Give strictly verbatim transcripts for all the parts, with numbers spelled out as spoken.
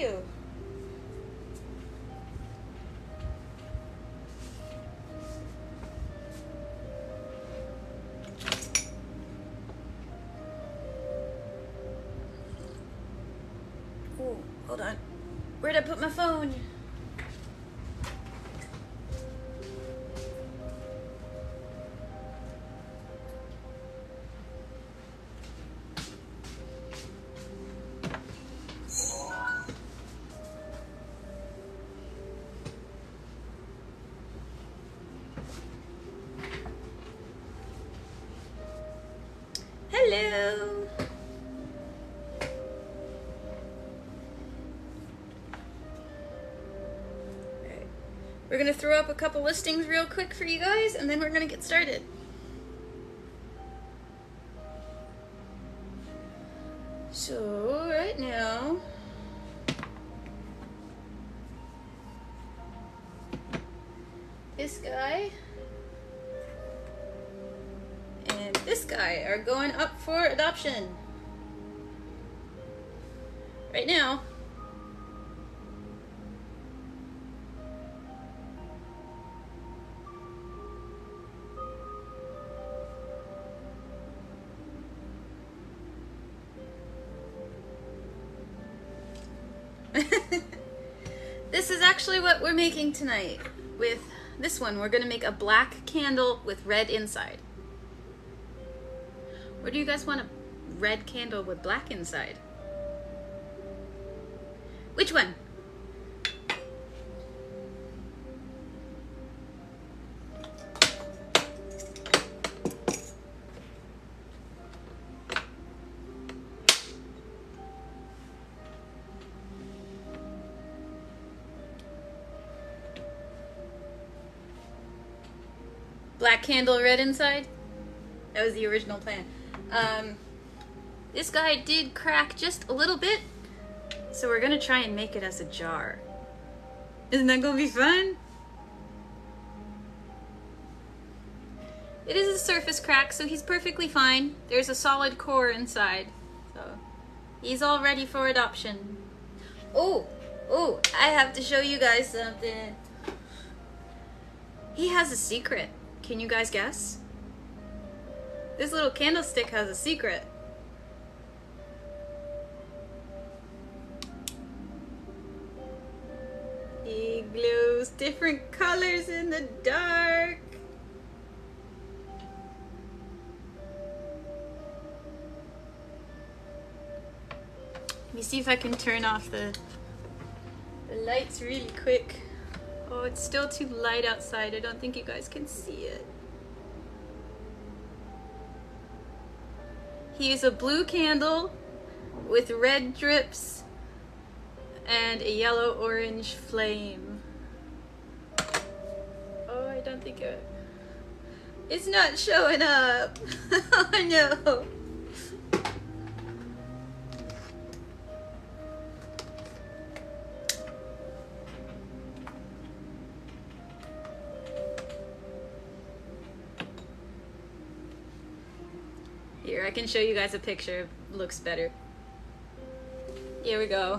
you. Oh, hold on. Where'd I put my phone? Hello. Alright. We're gonna throw up a couple listings real quick for you guys, and then we're gonna get started. So right now, this guy and this guy are going up for adoption. Right now. This is actually what we're making tonight. With this one, we're gonna make a black candle with red inside. Or do you guys want a red candle with black inside? Which one? Black candle, red inside? That was the original plan. Um, this guy did crack just a little bit, so we're gonna try and make it as a jar. Isn't that gonna be fun? It is a surface crack, so he's perfectly fine. There's a solid core inside, so he's all ready for adoption. Oh, oh, I have to show you guys something. He has a secret. Can you guys guess? This little candlestick has a secret. He glows different colors in the dark. Let me see if I can turn off the, the lights really quick. Oh, it's still too light outside. I don't think you guys can see it. He's a blue candle with red drips and a yellow-orange flame. Oh, I don't think it... It's not showing up. Oh, no. Here, I can show you guys a picture. It looks better. Here we go.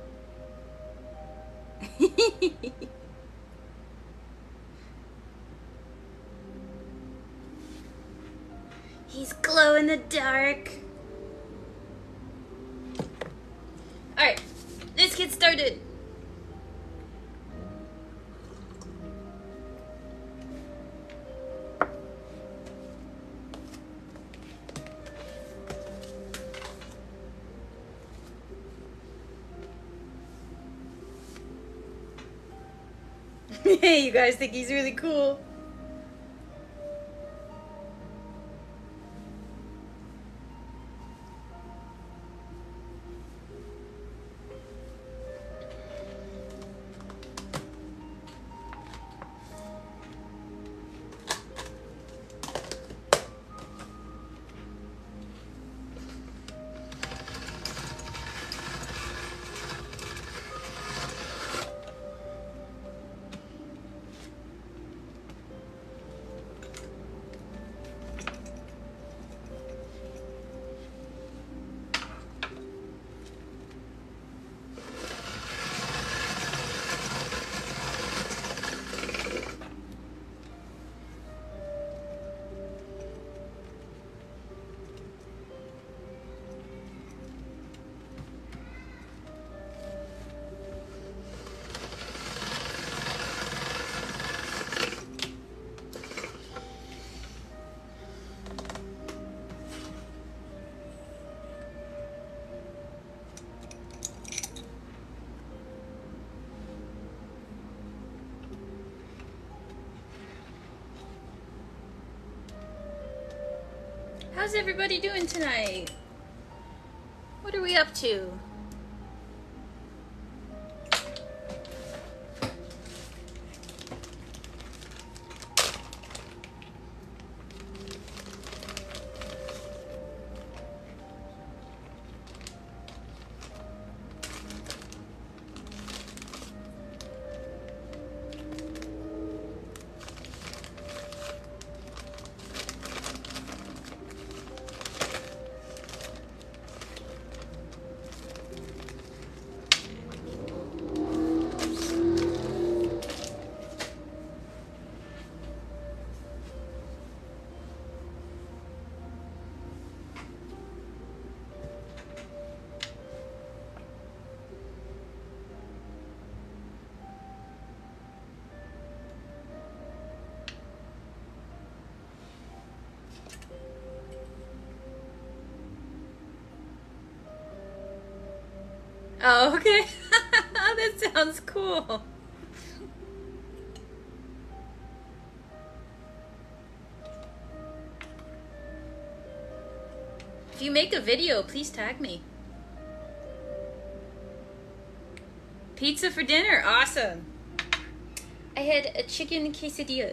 He's glow in the dark. Alright, let's get started. Hey, you guys think he's really cool? How's everybody doing tonight? What are we up to? Oh, okay. That sounds cool. If you make a video, please tag me. Pizza for dinner, awesome. I had a chicken quesadillas.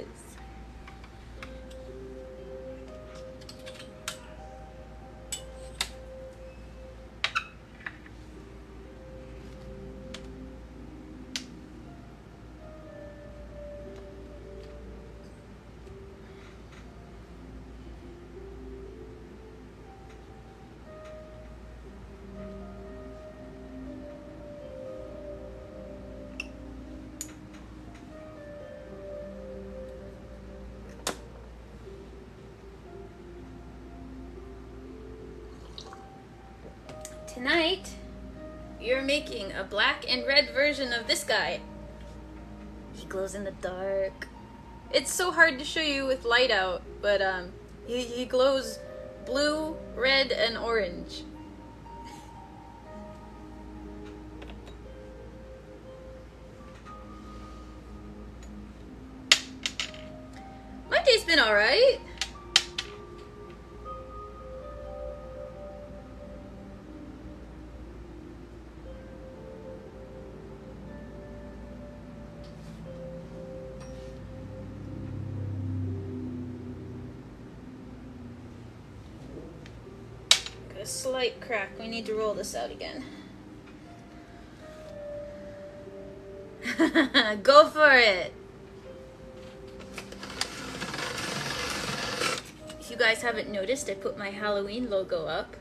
Tonight, you're making a black and red version of this guy. He glows in the dark. It's so hard to show you with light out, but um, he, he glows blue, red, and orange. My day's been alright. Slight crack. We need to roll this out again. Go for it. If you guys haven't noticed, I put my Halloween logo up.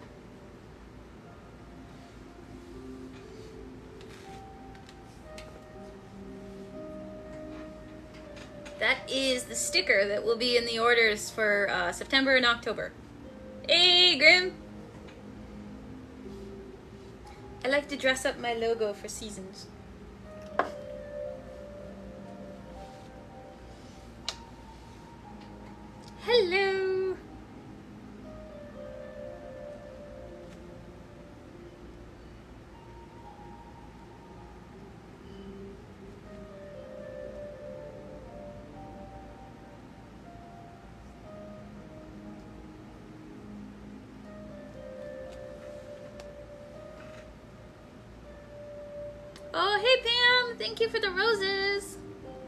That is the sticker that will be in the orders for uh, September and October. Hey, Grim! I like to dress up my logo for seasons. Hello! Oh, hey Pam! Thank you for the roses!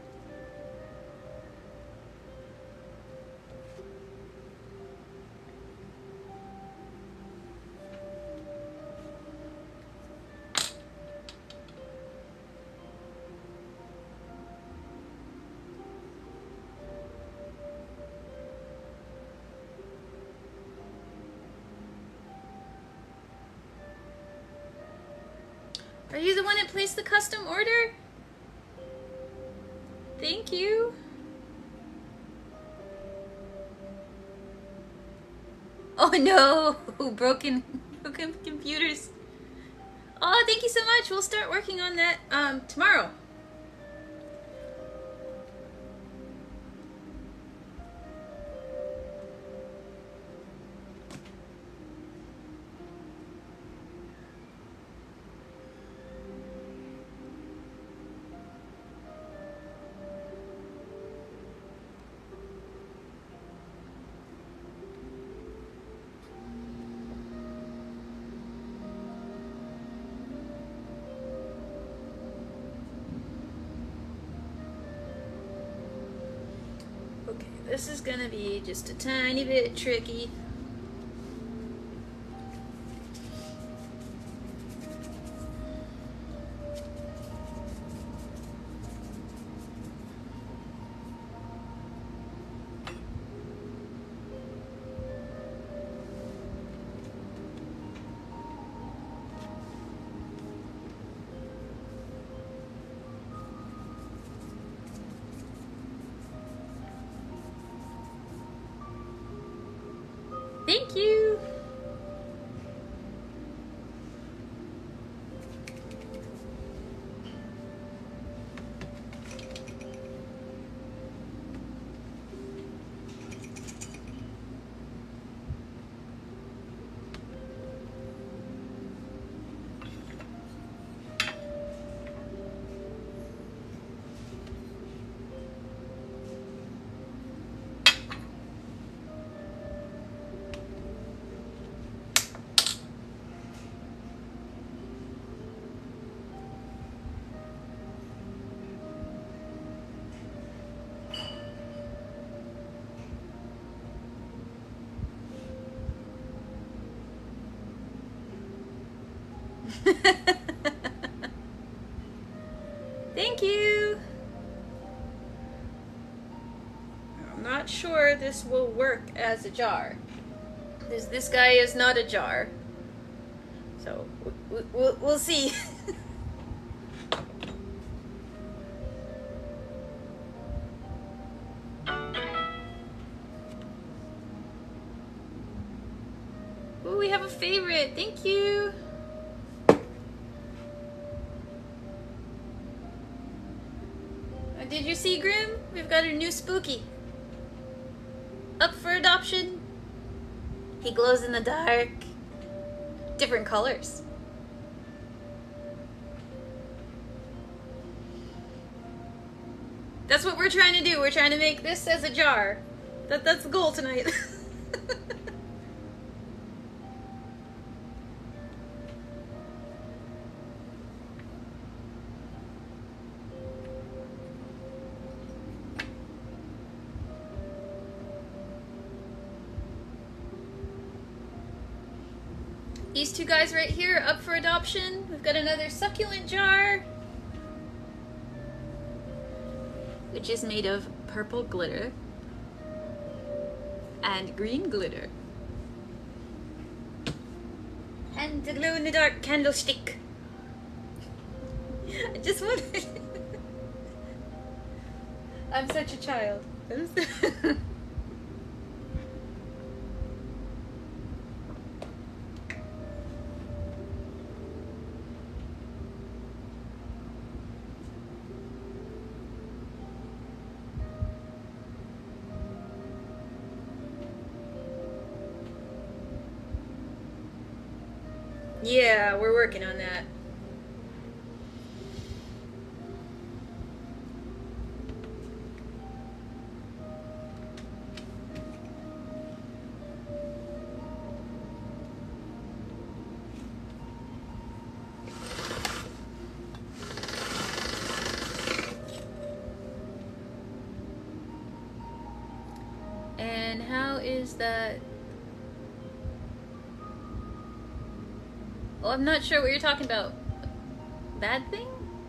Are you the one that placed the custom order? Thank you. Oh no, broken, broken computers. Oh, thank you so much. We'll start working on that um, tomorrow. this is gonna be just a tiny bit tricky. Thank you. Thank you. I'm not sure this will work as a jar. This, this guy is not a jar. So we'll, we'll, we'll see. Ooh, we have a favorite. Thank you. Did you see, Grim? We've got a new spooky. Up for adoption. He glows in the dark. Different colors. That's what we're trying to do. We're trying to make this as a jar. That, that's the goal tonight. These two guys right here up for adoption. We've got another succulent jar, which is made of purple glitter and green glitter. And the glow-in-the-dark candlestick. I just wanted... I'm such a child. Yeah, we're working on that. And how is that? Well, I'm not sure what you're talking about. Bad thing?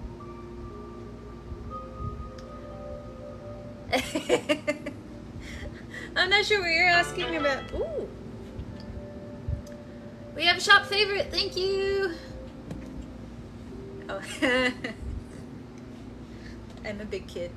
I'm not sure what you're asking about. Ooh. We have a shop favorite. Thank you. Oh. I'm a big kid.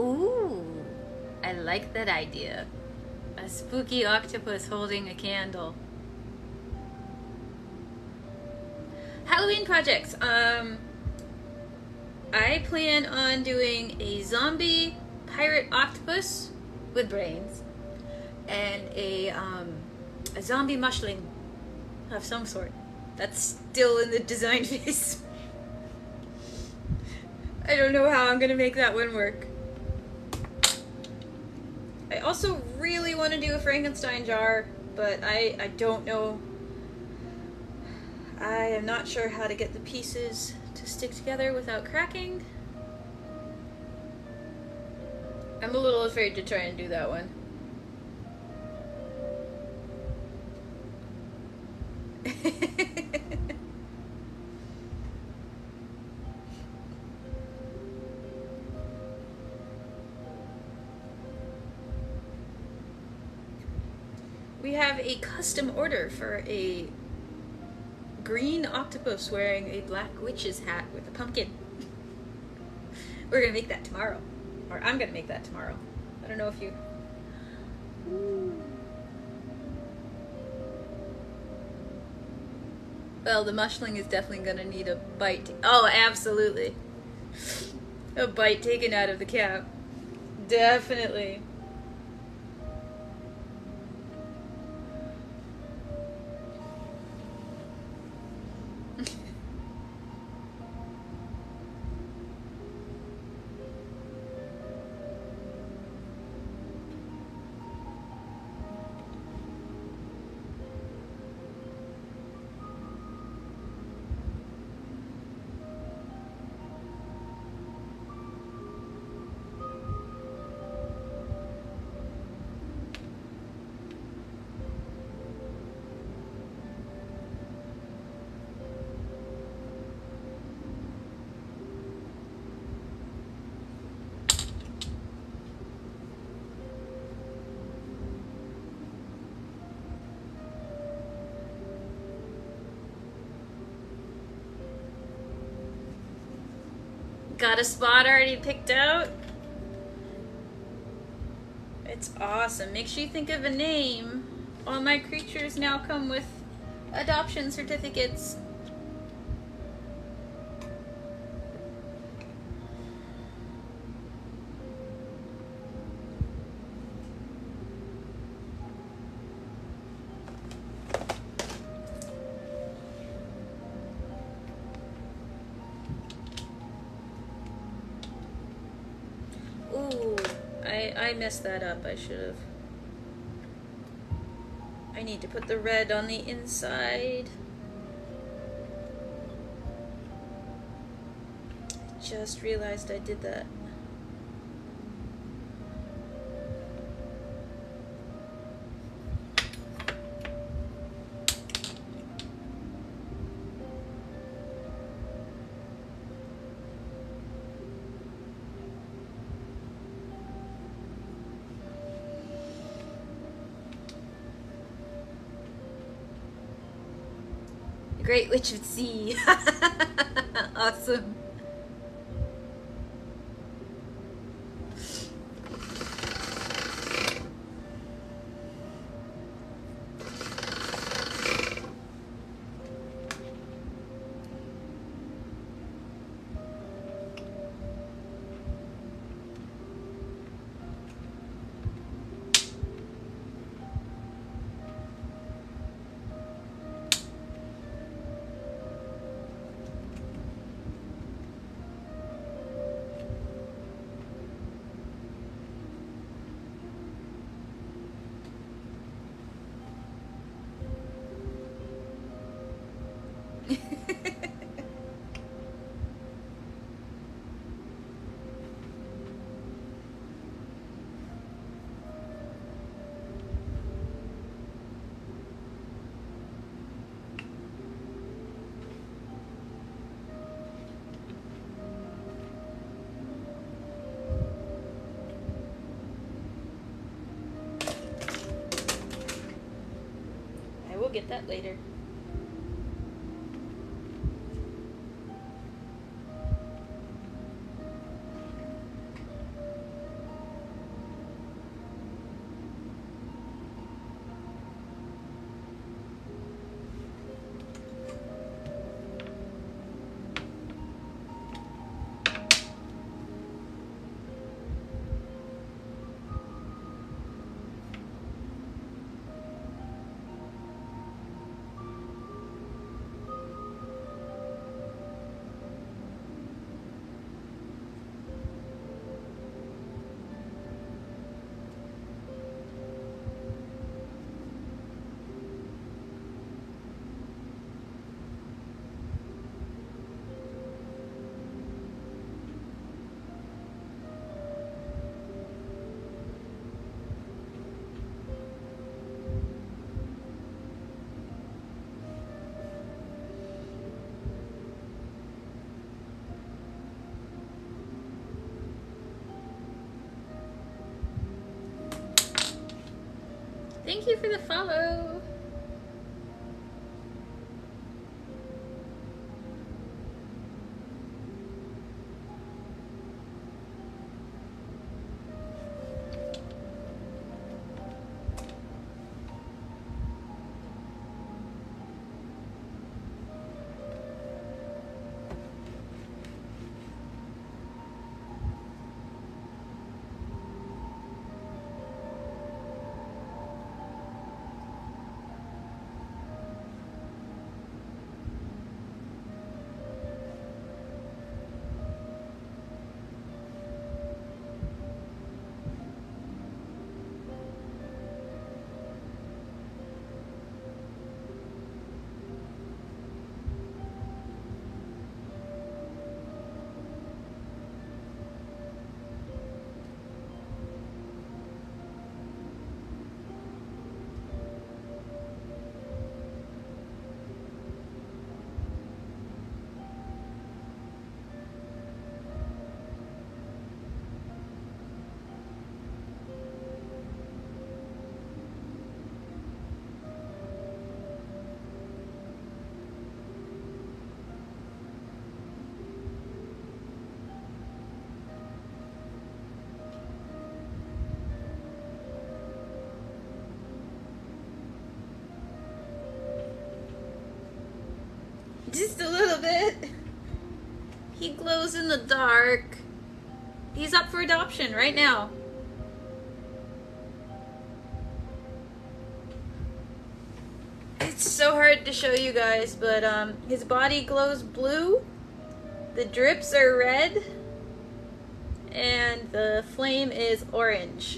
Ooh, I like that idea. A spooky octopus holding a candle. Halloween projects. Um, I plan on doing a zombie pirate octopus with brains and a um, a zombie mushling of some sort. That's still in the design phase. I don't know how I'm gonna make that one work. I also really want to do a Frankenstein jar, but I, I don't know. I am not sure how to get the pieces to stick together without cracking. I'm a little afraid to try and do that one. We have a custom order for a green octopus wearing a black witch's hat with a pumpkin. We're gonna make that tomorrow. Or I'm gonna make that tomorrow. I don't know if you... Well, the mushling is definitely gonna need a bite. Oh, absolutely. A bite taken out of the cap. Definitely. Got a spot already picked out? It's awesome. Make sure you think of a name. All my creatures now come with adoption certificates. I messed that up. I should have. I need to put the red on the inside. I just realized I did that. Great Witch of Sea. Awesome. Get that later. thank you for the follow. Just a little bit. He glows in the dark. He's up for adoption right now. It's so hard to show you guys, but um, his body glows blue. The drips are red. And the flame is orange.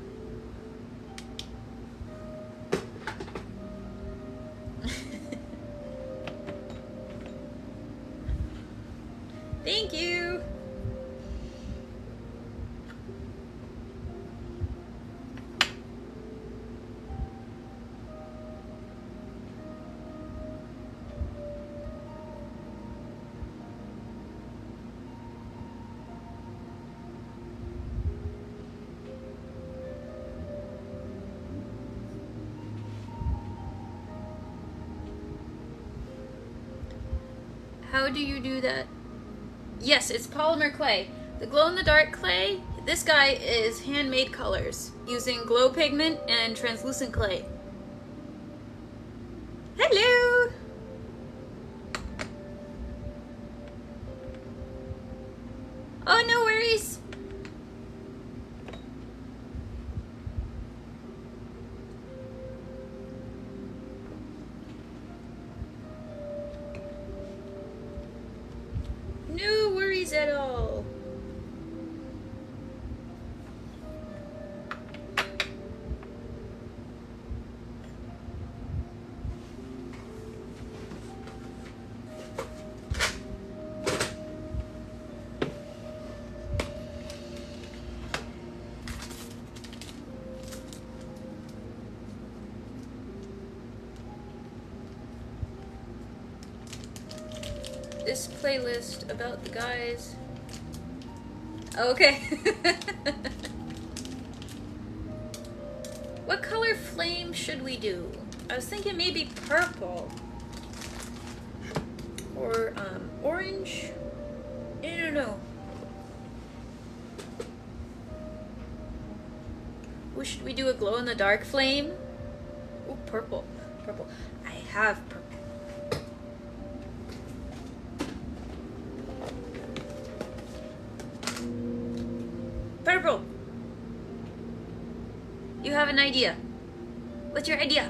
Thank you. How do you do that? Yes, it's polymer clay. The glow-in-the-dark clay, this guy is handmade colors using glow pigment and translucent clay. Hello! Oh, no worries. No worries at all. This playlist about the guys. Okay. What color flame should we do? I was thinking maybe purple. Or um, orange? I don't know. Ooh, should we do a glow-in-the-dark flame? Ooh, purple. Purple. I have purple. Purple! You have an idea. What's your idea?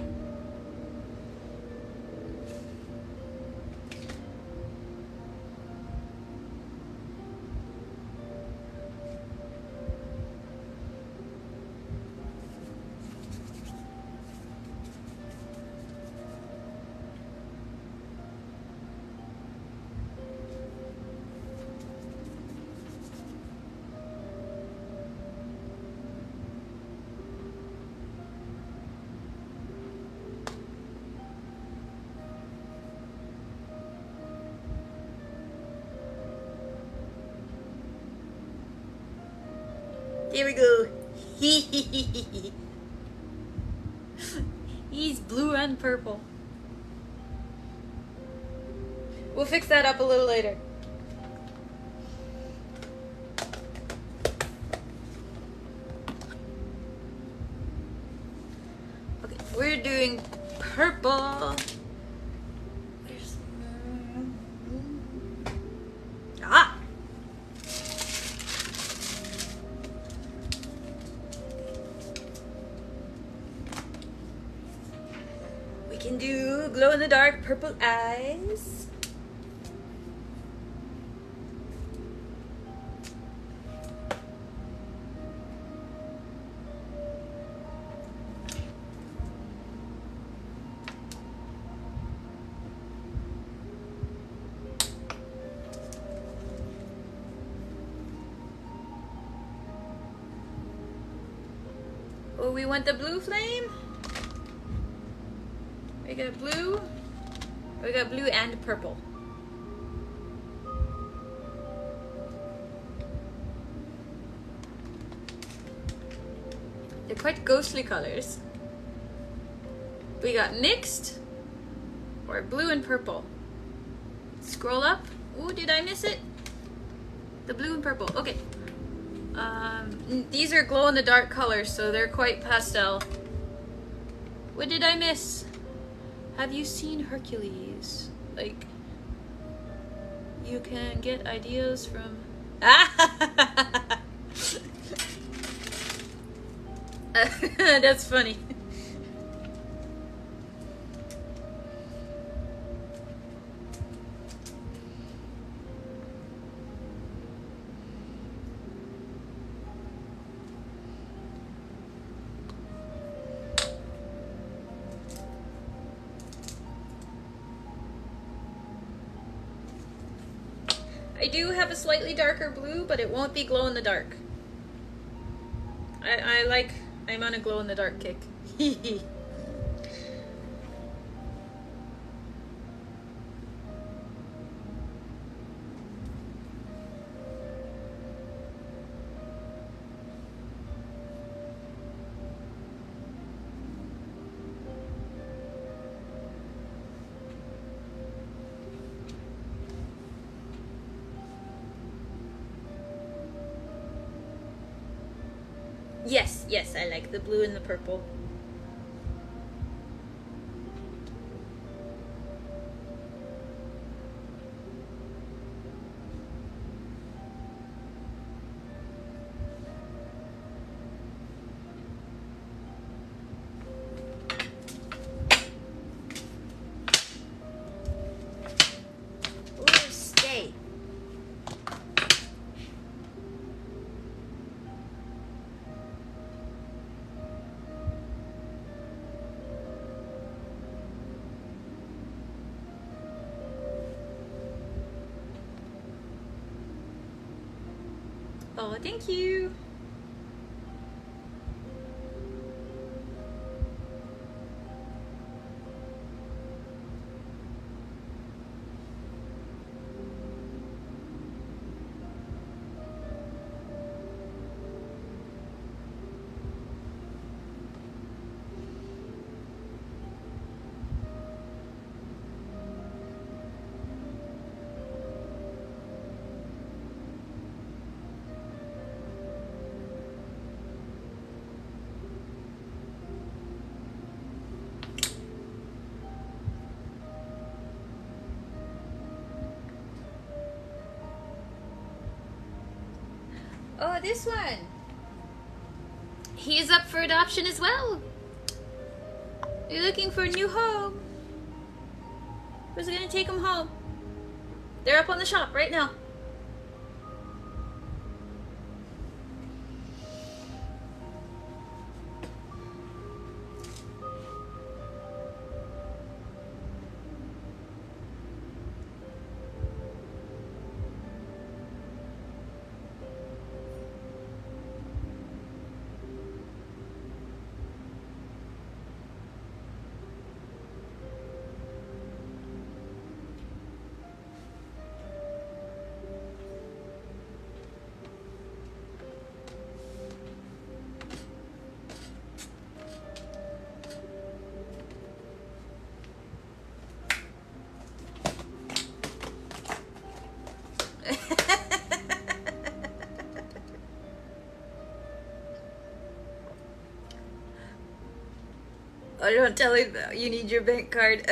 Here we go. He's blue and purple. We'll fix that up a little later. Okay, we're doing purple. Where's... Ah! We can do glow-in-the-dark purple eyes. Oh, we want the blue flame? We got blue. We got blue and purple. They're quite ghostly colors. We got mixed or blue and purple. Scroll up. Oh, did I miss it? The blue and purple. Okay. Um, these are glow-in-the-dark colors, so they're quite pastel. What did I miss? Have you seen Hercules? Like, you can get ideas from... Ah! That's funny. I do have a slightly darker blue, but it won't be glow in the dark. I, I like, I'm on a glow in the dark kick. Yes, yes, I like the blue and the purple. Ooh, stay. Oh, thank you. Oh, this one. He's up for adoption as well. You're looking for a new home. Who's gonna take him home? They're up on the shop right now. Oh, don't tell him that. You need your bank card.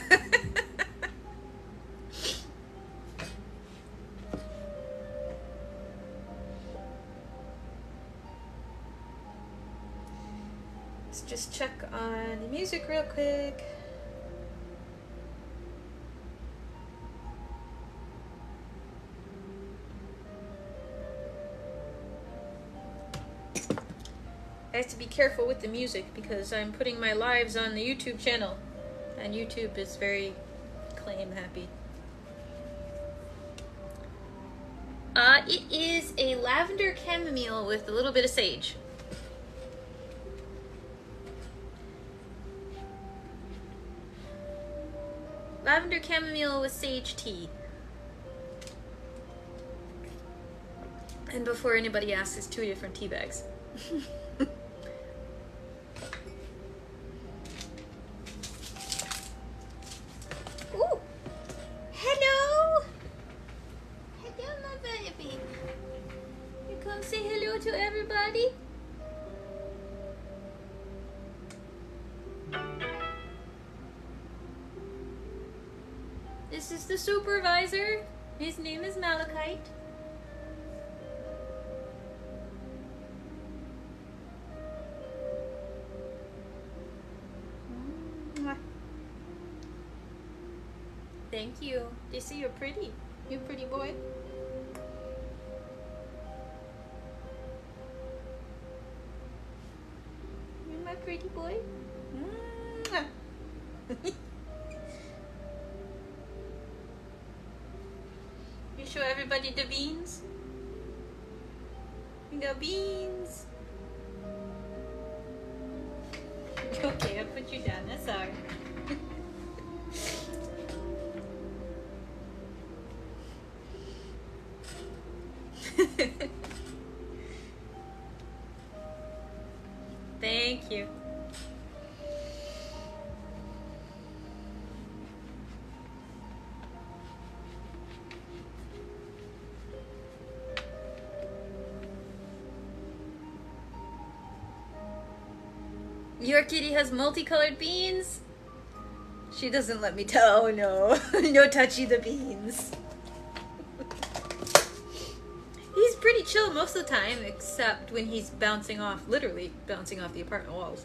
Let's just check on the music real quick. I have to be careful with the music because I'm putting my lives on the YouTube channel, and YouTube is very claim happy. Uh, it is a lavender chamomile with a little bit of sage. Lavender chamomile with sage tea. And before anybody asks, it's two different tea bags. Ooh! Hello! Hello, my baby. You come say hello to everybody? This is the supervisor. His name is Malachite. Thank you. They say you're pretty. You pretty boy. You're my pretty boy. Mwah. You show everybody the beans? We got beans. Okay, I'll put you down. That's all right. Thank you. Your kitty has multicolored beans? She doesn't let me tell. Oh no. No touchy the beans. He's pretty chill most of the time, except when he's bouncing off, literally bouncing off the apartment walls.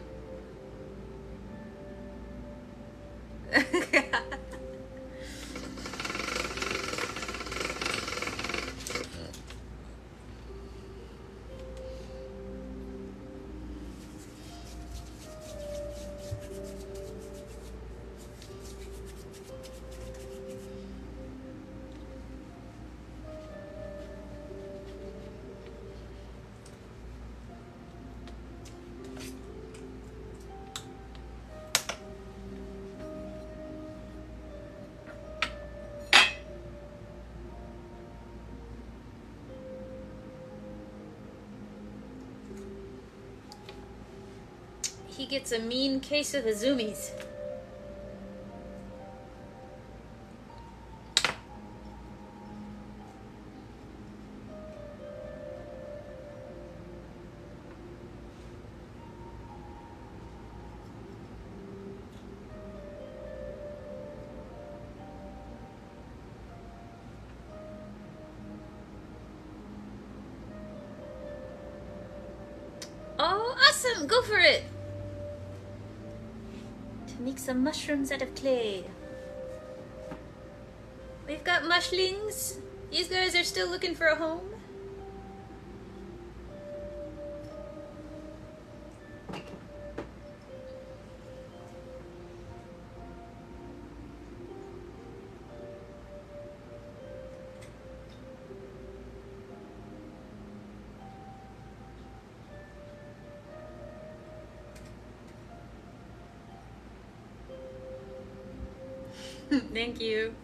He gets a mean case of the zoomies. Oh, awesome! Go for it! Make some mushrooms out of clay. We've got mushlings. These guys are still looking for a home. Thank you.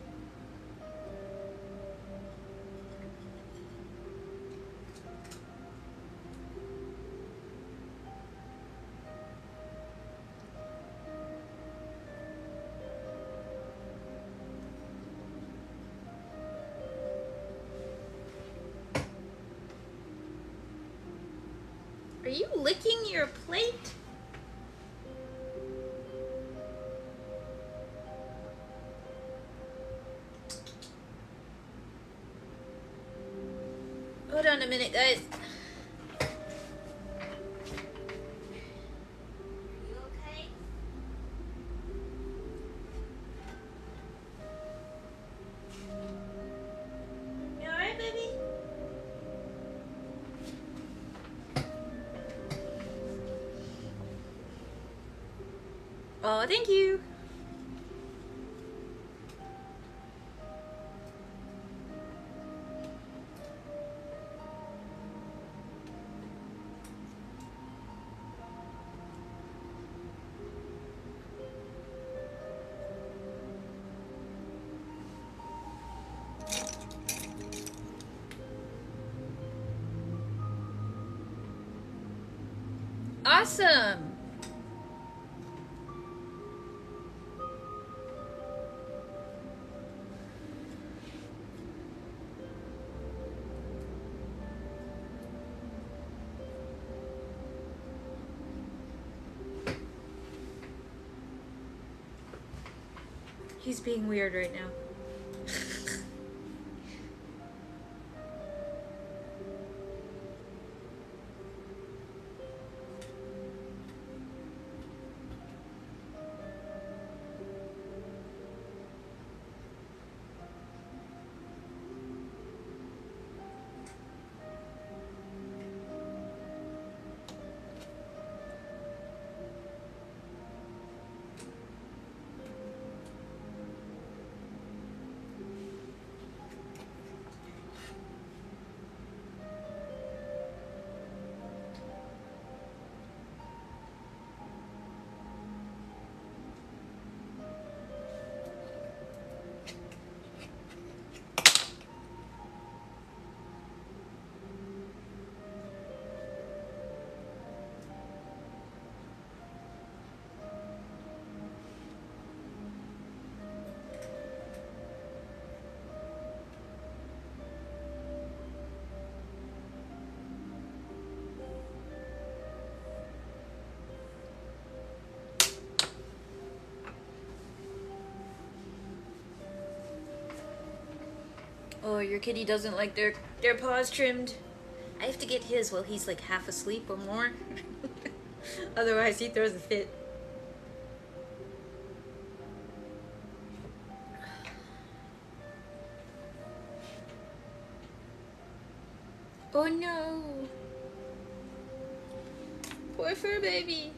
Are you licking your plate? Hold on a minute, guys. You okay? You alright, baby? Oh, thank you. Awesome. He's being weird right now. Oh, your kitty doesn't like their their paws trimmed. I have to get his while he's like half asleep or more. Otherwise, he throws a fit. Oh no! Poor fur baby.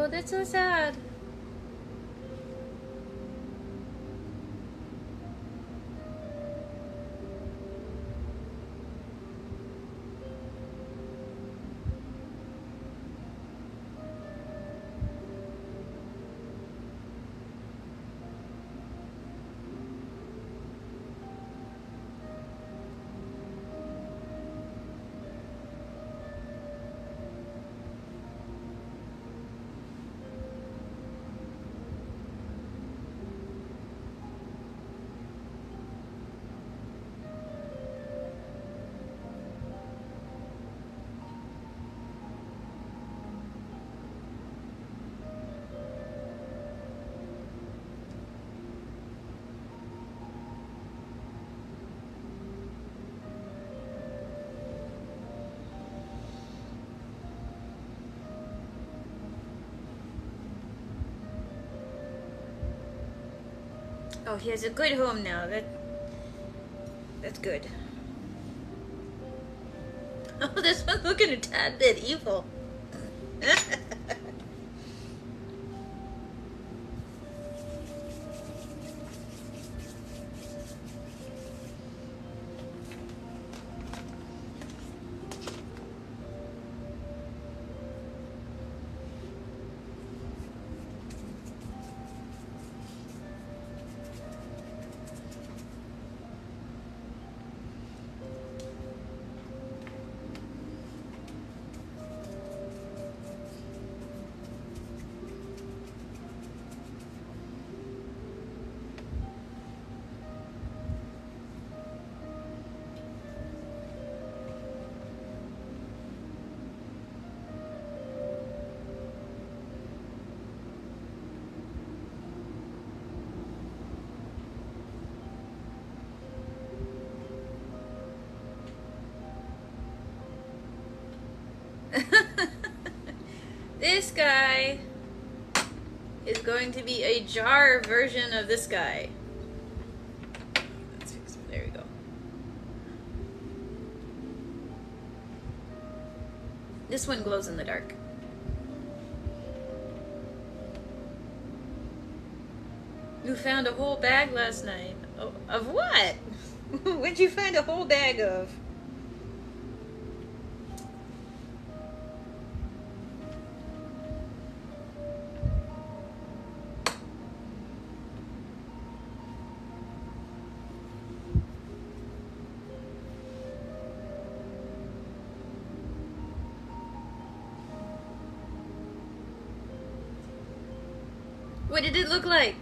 Oh, that's so sad. Oh, he has a good home now. That that's good. Oh, this one's looking a tad bit evil. This guy is going to be a jar version of this guy. Let's fix it. There we go. This one glows in the dark. You found a whole bag last night. Oh, of what? What'd you find a whole bag of? What did it look like?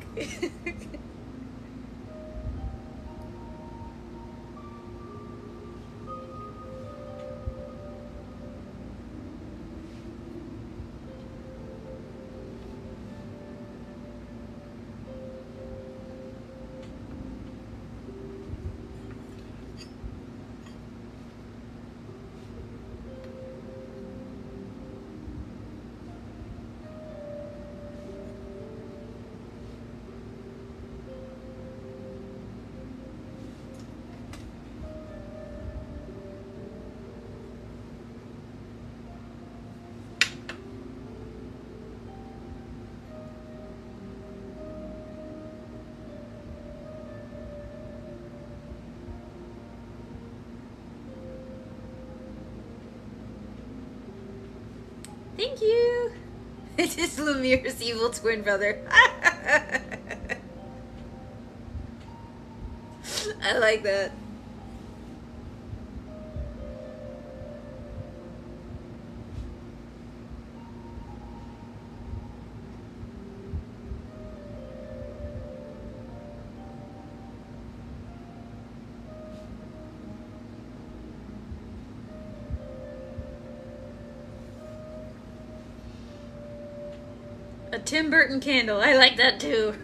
Thank you. It is Lumire's evil twin brother. I like that. A Tim Burton candle. I like that too.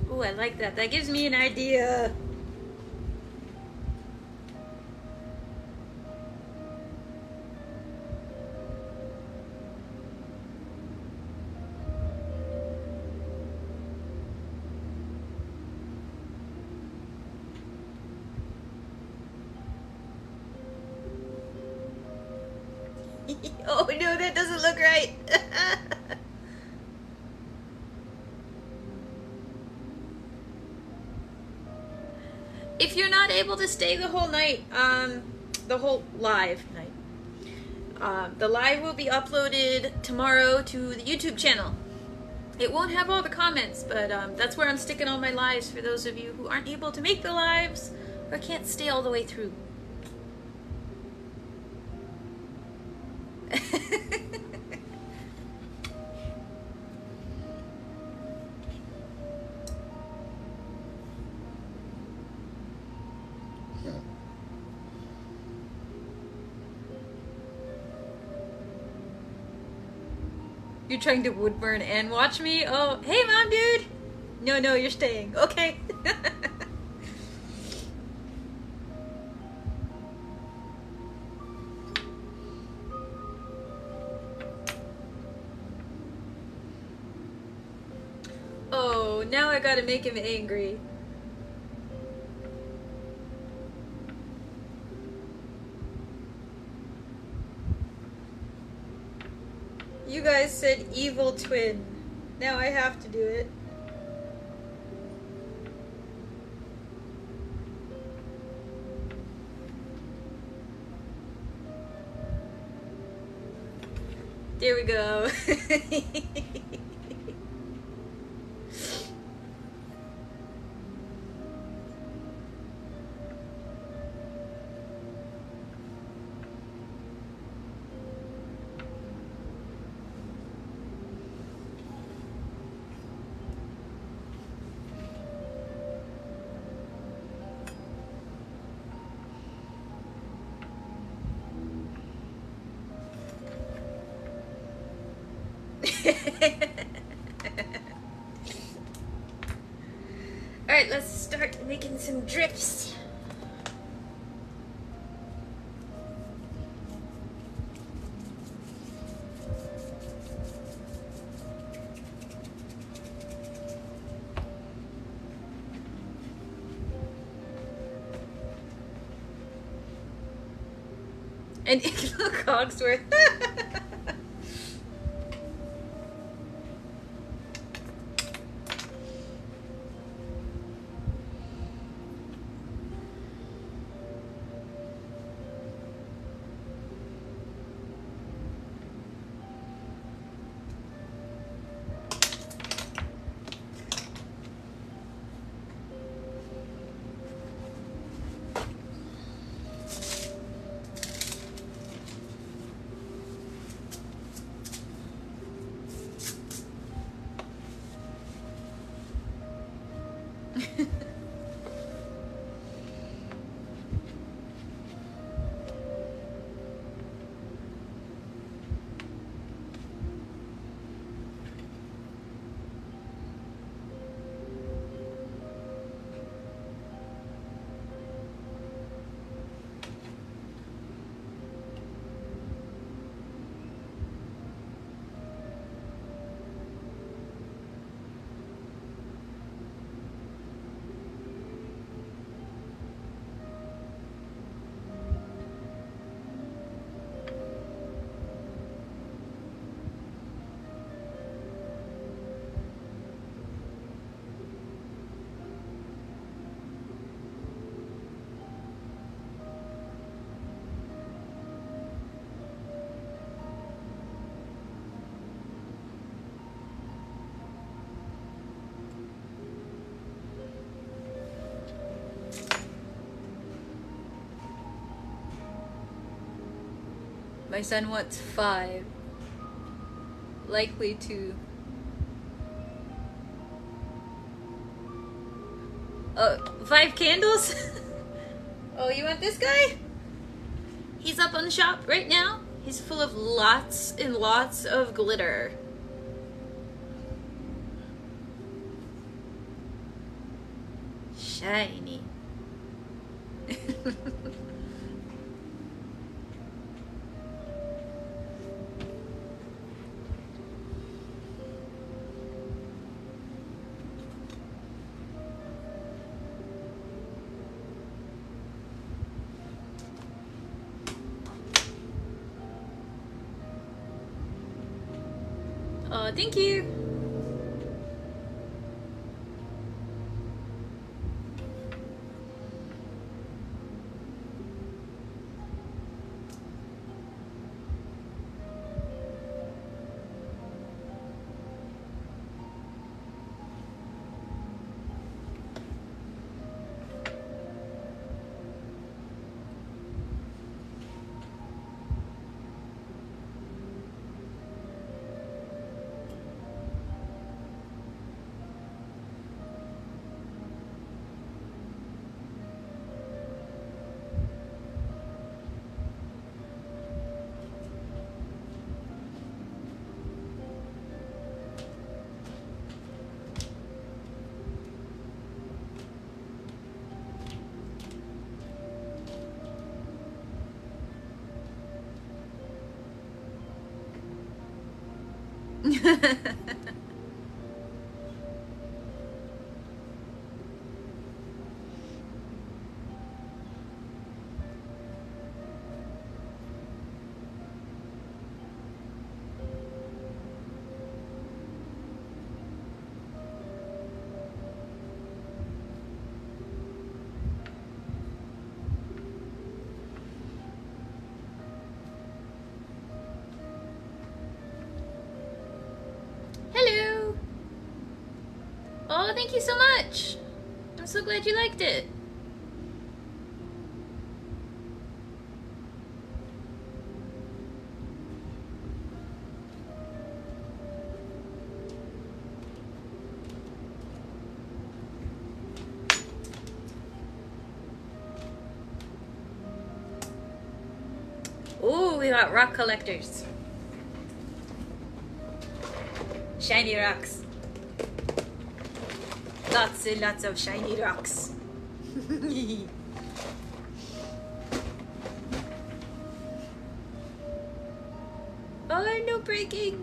Ooh, I like that. That gives me an idea. Oh no, that doesn't look right. If you're not able to stay the whole night, um, the whole live night, um, the live will be uploaded tomorrow to the YouTube channel. It won't have all the comments, but um, that's where I'm sticking all my lives for those of you who aren't able to make the lives or can't stay all the way through. You're trying to wood burn and watch me? Oh, hey mom, dude! No, no, you're staying. Okay. Oh, now I gotta make him angry. You guys said evil twin. Now I have to do it. There we go. Alright, let's start making some drips. And look, Cogsworth. My son wants five. Likely to. Oh, five candles? Oh, you want this guy? He's up on the shop right now. He's full of lots and lots of glitter. shiny. Oh, thank you. Hello. Oh, thank you so much. I'm so glad you liked it. Oh, we got rock collectors. Shiny rocks. Lots and lots of shiny rocks. Oh, no breaking.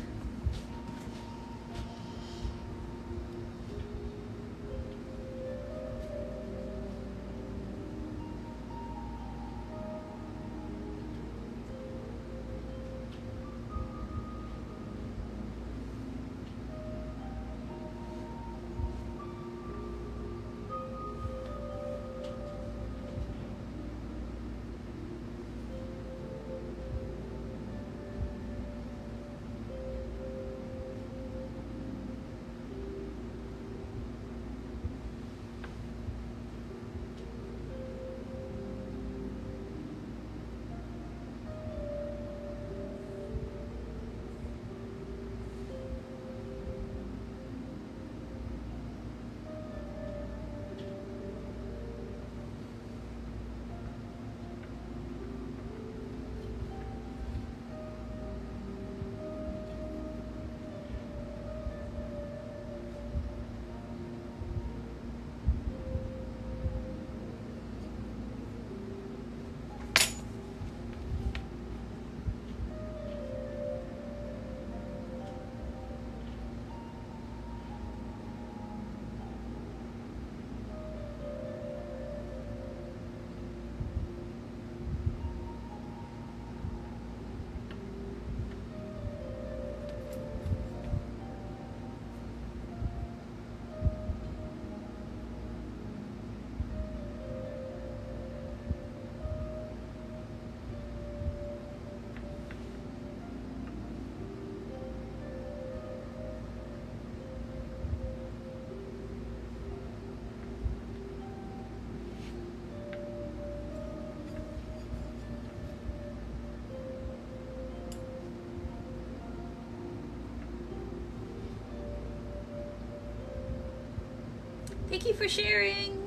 Thank you for sharing.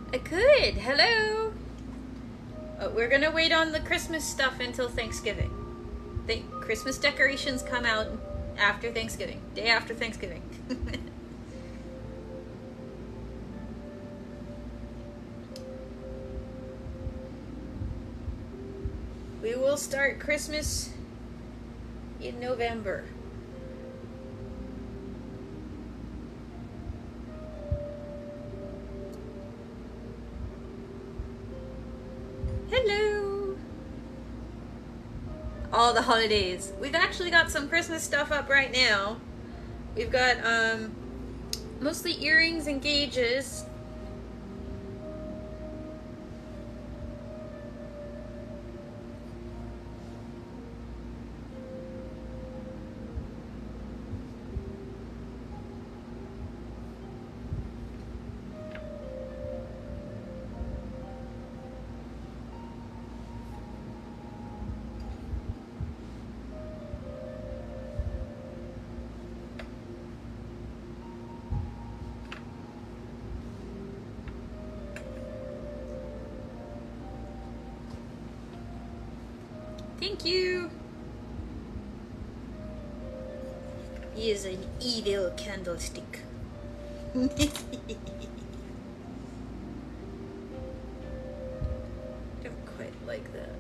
I could. Hello. Oh, we're gonna wait on the Christmas stuff until Thanksgiving. The Christmas decorations come out after Thanksgiving, day after Thanksgiving. We will start Christmas in November. Hello. All the holidays. We've actually got some Christmas stuff up right now. We've got um, mostly earrings and gauges. Thank you. He is an evil candlestick. Don't quite like that.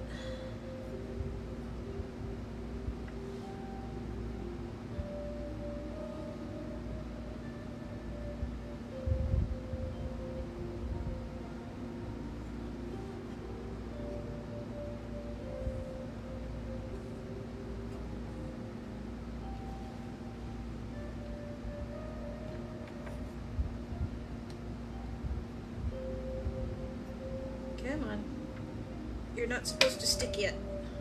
Come on. You're not supposed to stick yet.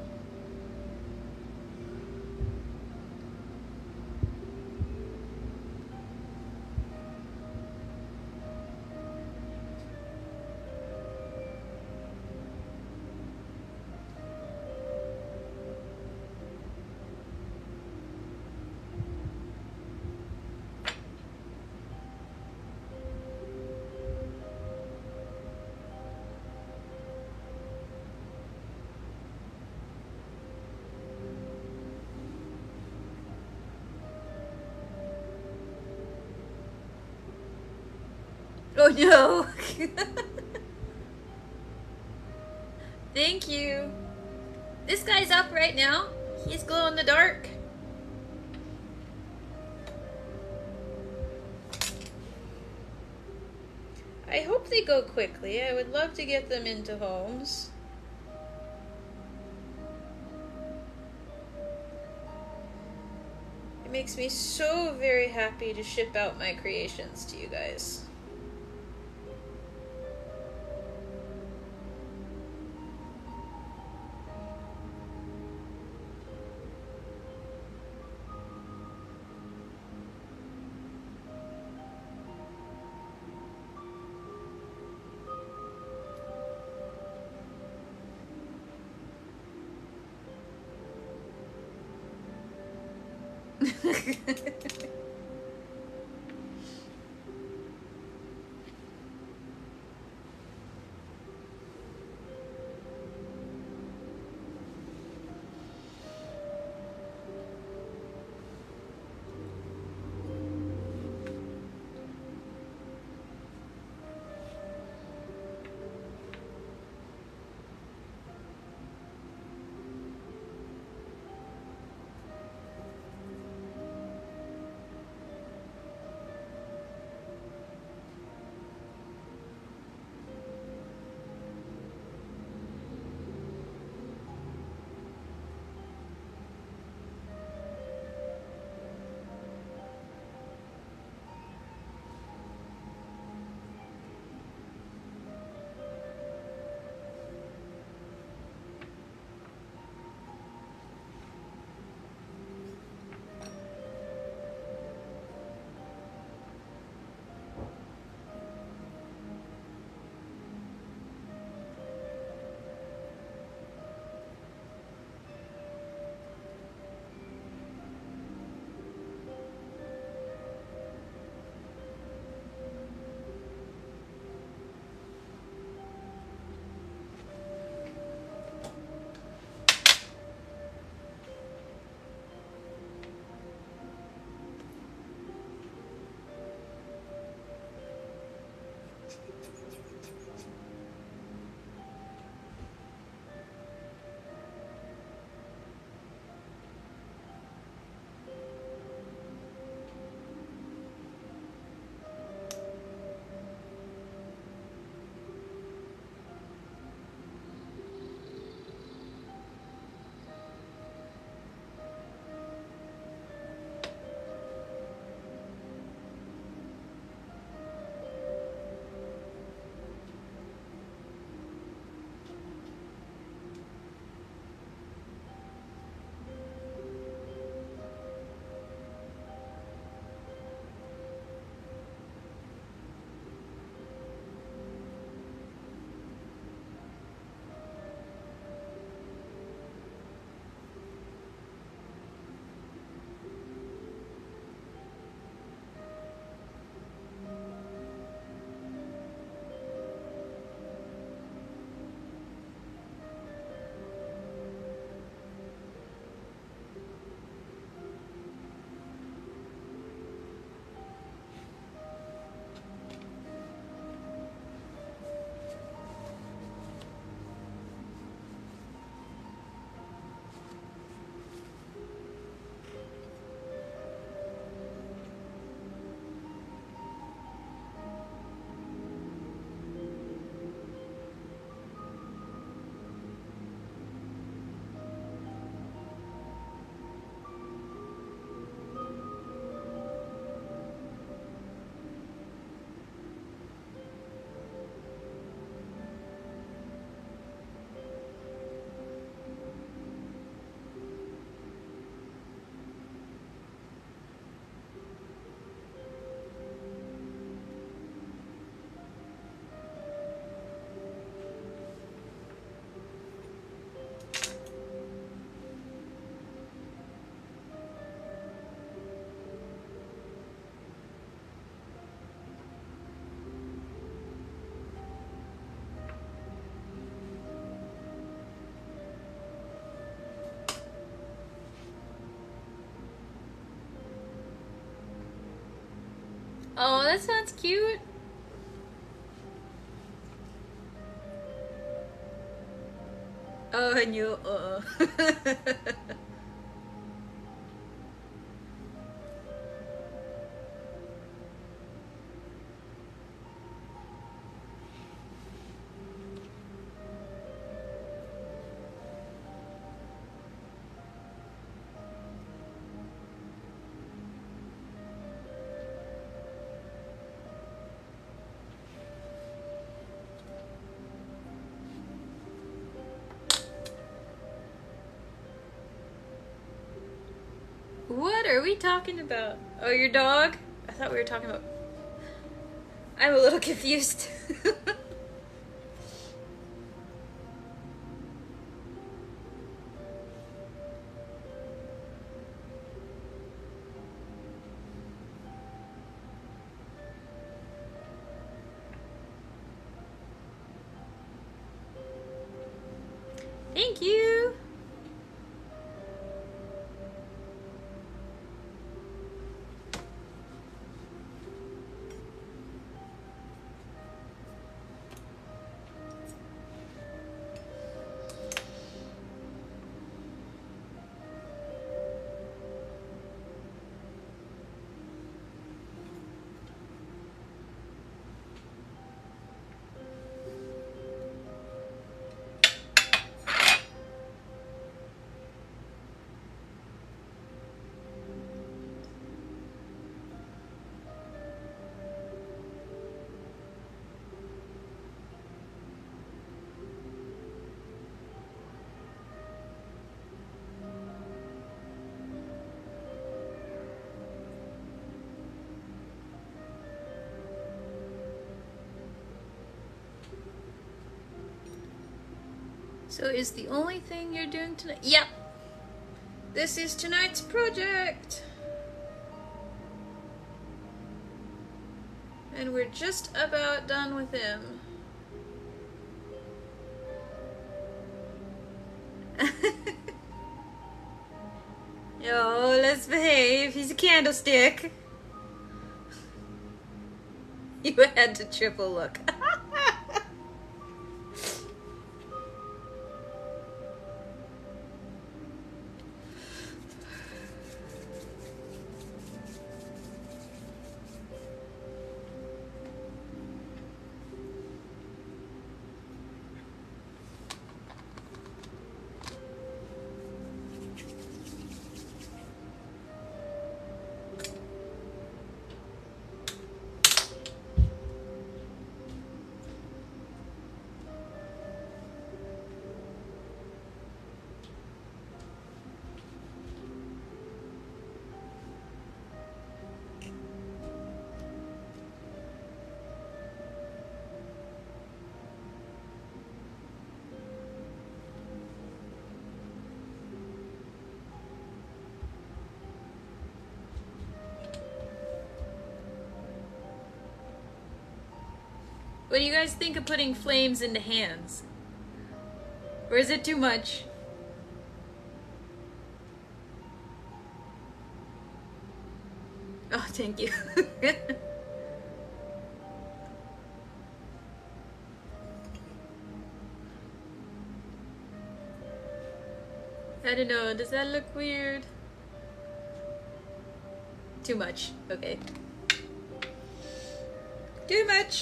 Oh no! Thank you. This guy's up right now. He's glow in the dark. I hope they go quickly. I would love to get them into homes. It makes me so very happy to ship out my creations to you guys. Oh, that sounds cute. Oh, and you, uh. What are we talking about? Oh, your dog? I thought we were talking about... I'm a little confused. Thank you. So is the only thing you're doing tonight? Yep. This is tonight's project. And we're just about done with him. Yo, let's behave. He's a candlestick. You had to triple look. What do you guys think of putting flames into hands? Or is it too much? Oh, thank you. I don't know, does that look weird? Too much, okay. Too much!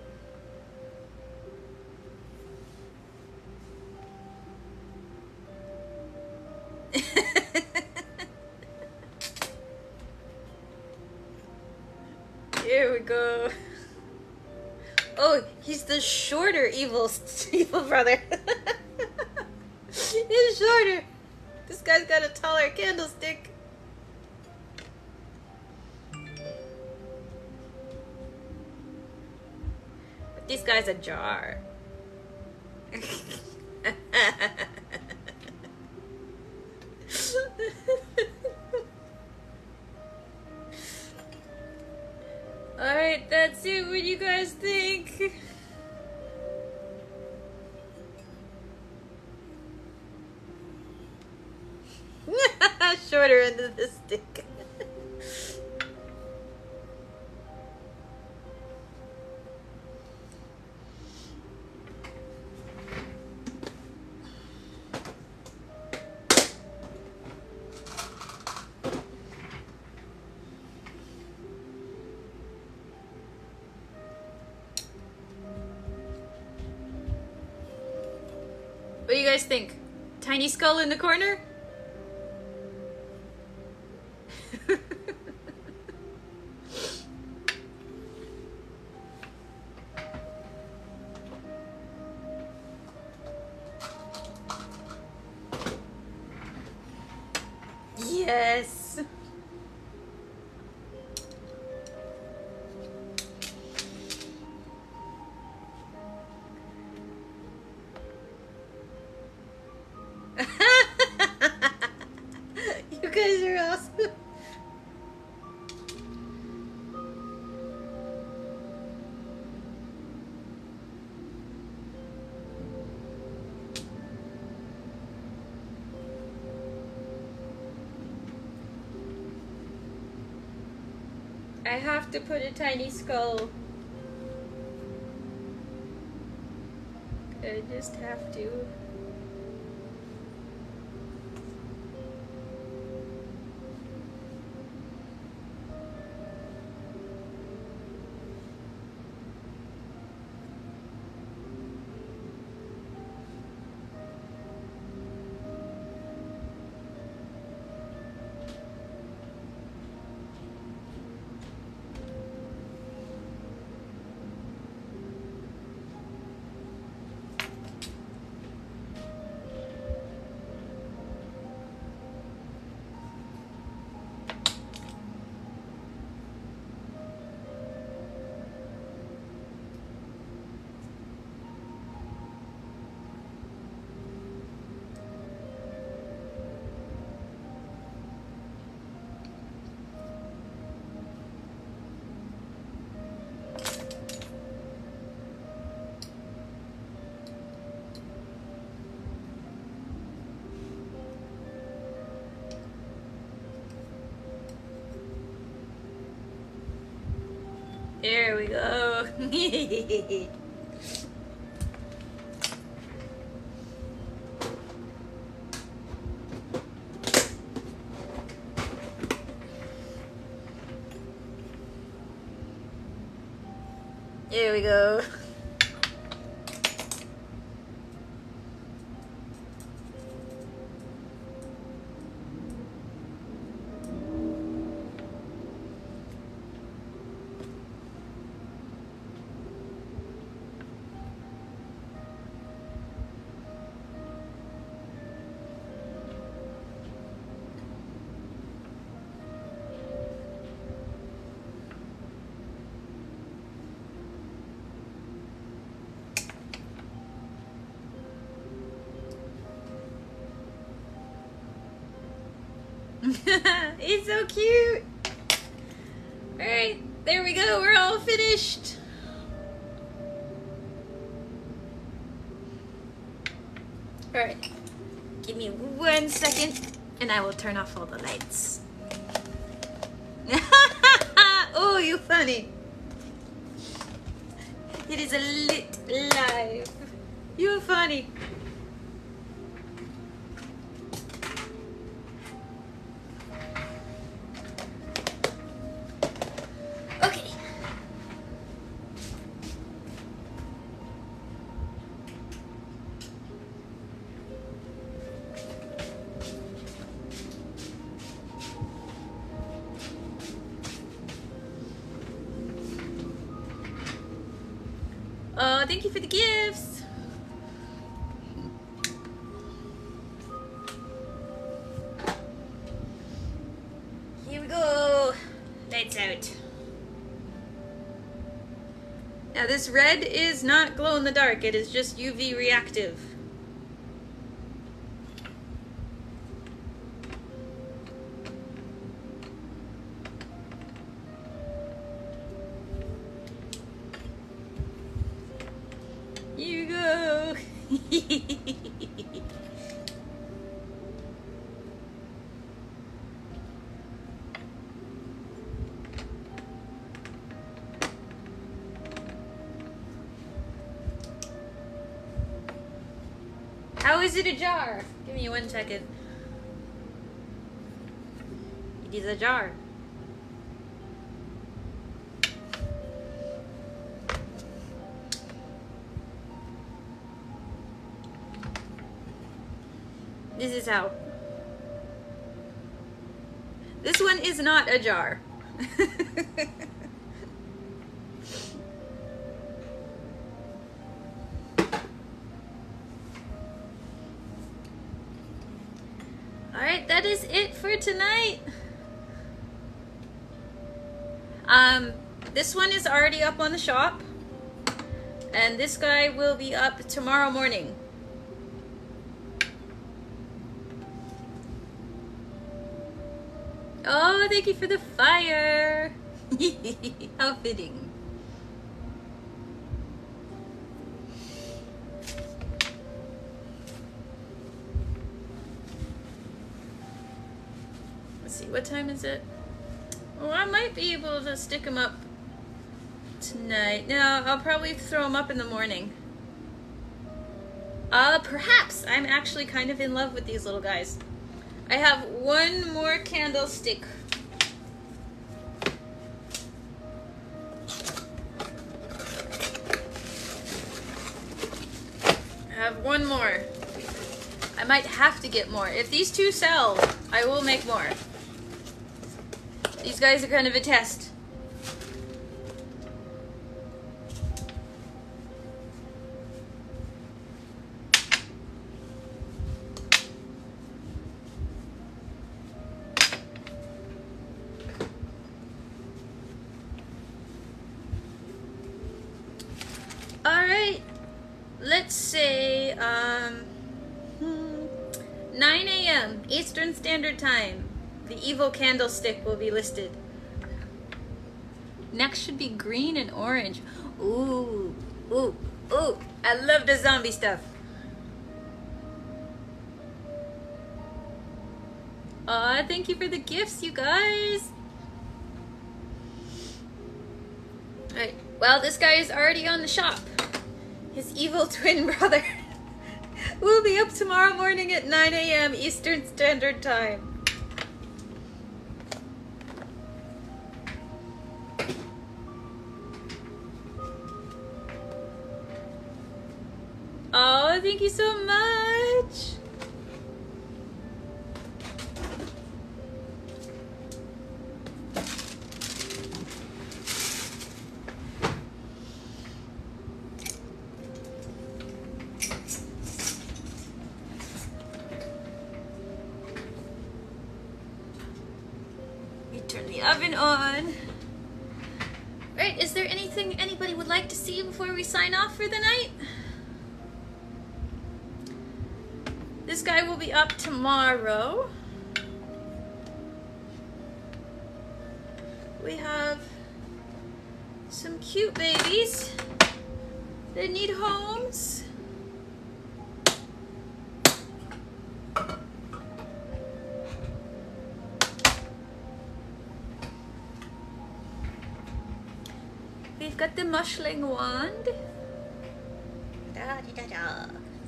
Here we go. Oh, he's the shorter evil evil brother. He's shorter. This guy's got a taller candlestick. But this guy's a jar. Alright, that's it. What do you guys think? Shorter end of the stick. you guys think? Tiny skull in the corner? Yes. You guys are awesome. I have to put a tiny skull. I just have to. There we go. There we go. It's so cute. All right, there we go. We're all finished. All right, give me one second and I will turn off all the lights. Oh, you funny. It is a lit live. You're funny. Oh, thank you for the gifts. Here we go. Lights out. Now this red is not glow in the dark. It is just U V reactive. Here you go. How is it a jar? Give me one second. It is a jar. This is how. This one is not a jar. Alright, that is it for tonight. Um, this one is already up on the shop. And this guy will be up tomorrow morning. Oh, thank you for the fire. How fitting. Let's see, what time is it? Oh, I might be able to stick them up tonight. No, I'll probably throw them up in the morning. Uh, perhaps. I'm actually kind of in love with these little guys. I have one more candlestick. I have one more. I might have to get more. If these two sell, I will make more. These guys are kind of a test. Alright, let's say um, nine A M Eastern Standard Time. The evil candlestick will be listed. Next should be green and orange. Ooh, ooh, ooh. I love the zombie stuff. Aw, thank you for the gifts, you guys. Alright, well, this guy is already on the shop. His evil twin brother will be up tomorrow morning at nine A M Eastern Standard Time. Oh, thank you so much. We turn the oven on. Right, is there anything anybody would like to see before we sign off for the night? This guy will be up tomorrow. We have some cute babies that need homes. We've got the mushling wand. Da, da, da, da.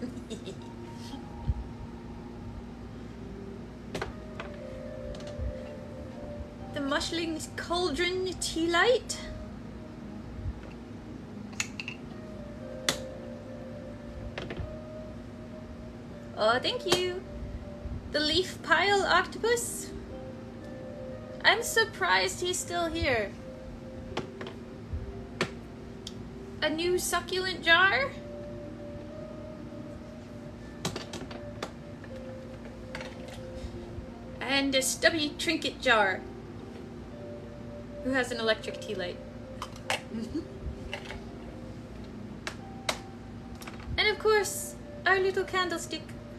The mushling cauldron tea light. Oh, thank you. The leaf pile octopus. I'm surprised he's still here. A new succulent jar. And a stubby trinket jar. Who has an electric tea light? And of course, our little candlestick.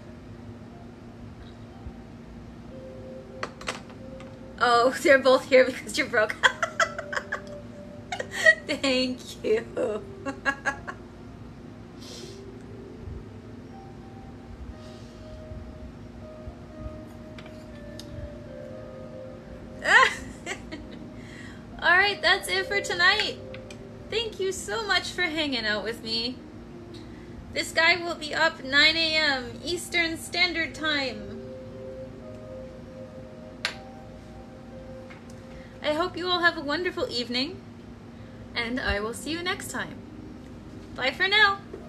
Oh, they're both here because you're broke. Thank you. Alright, that's it for tonight. Thank you so much for hanging out with me. This guy will be up nine A M Eastern Standard Time. I hope you all have a wonderful evening, and I will see you next time. Bye for now.